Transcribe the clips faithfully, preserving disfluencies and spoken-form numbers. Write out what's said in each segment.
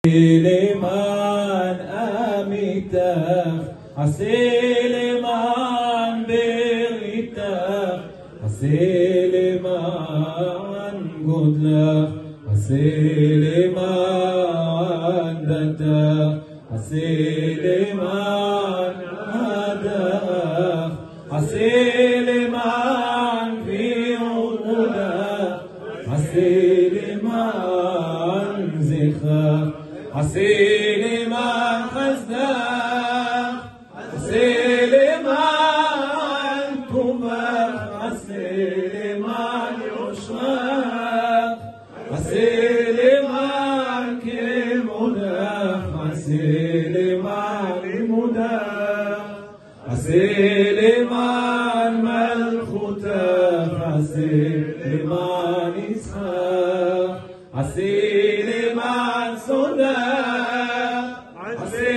למען עמיתך, עשה למען בריתך, עשה למען גודלך, עשה למען דתך, עשה למען הדרך, עשה למען גבירותך, עשה למען זכרך, עשה למען חסדך, עשה למען טובך, עשה למען יושרך, עשה למען כמונך, עשה למען לימודך, עשה למען מלכותך, עשה למען יצחק, עשה למען סודך, עשה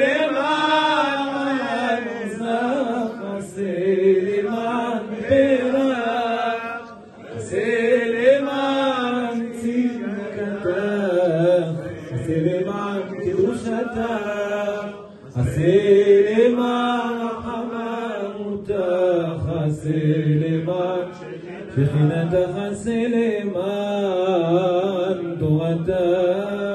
למען עוזך, עשה למען פרח, עשה למען צדקתך, עשה למען קדושתך, עשה למען חמרותך, עשה למען שכינתך, עשה למען תורתך.